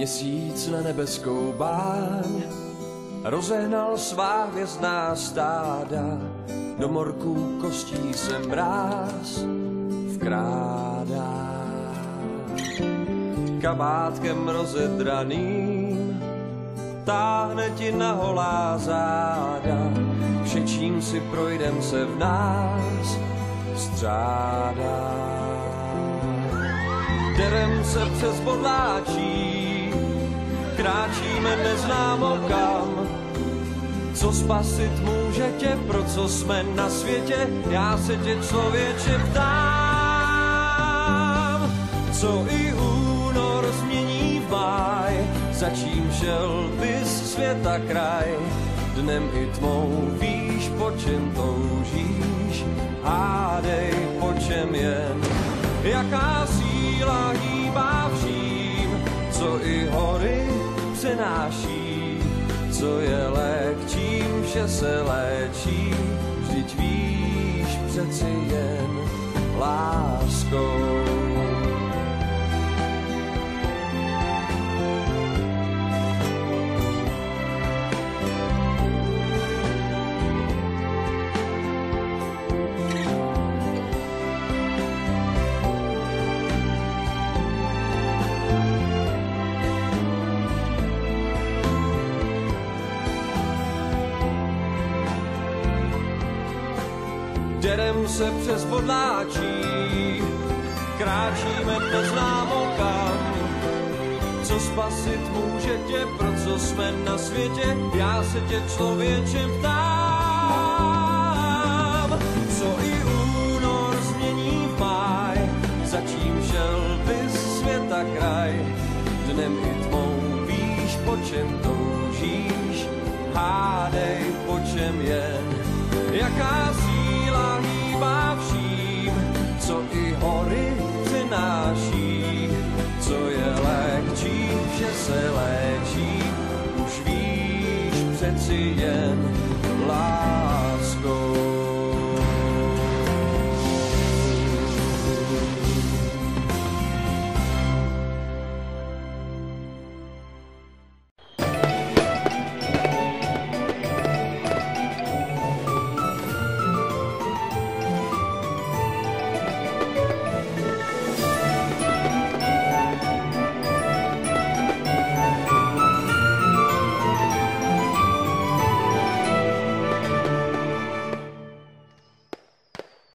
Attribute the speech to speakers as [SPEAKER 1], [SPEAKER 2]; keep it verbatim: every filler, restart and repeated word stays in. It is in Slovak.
[SPEAKER 1] Měsíc na nebeskou báň rozehnal svá hvězdná stáda, do morků kostí se mráz vkrádá. Kabátkem rozedraným táhne ti na holá záda, všečím si projdem se v nás střádá. Derem se přes bodláčí, kráčíme neznámo kam. Co spasit může tě, pro co jsme na světě, já se tě člověče ptám. Co i únor změní v máj, za čím šel bys světa kraj. Dnem i tmou víš, po čem toužíš, hádej, po čem jen. Jaká síla hýbá vším, co i hory přenáší, co je lék, čím vše se léčí, vždyť víš přeci jen láskou. Derem se přes bodláčí, kráčíme neznámo kam. Co spasit může tě, pro co jsme na světě, já se tě člověče ptám. Co i únor změní v máj, za čím šel bys světa kraj. Dnem i tmou víš, po čem toužíš, hádej, po čem jen. Jaká síla hýbá vším, co i hory přináší, co je lék, čím vše se léčí, už víš přeci jen láskou.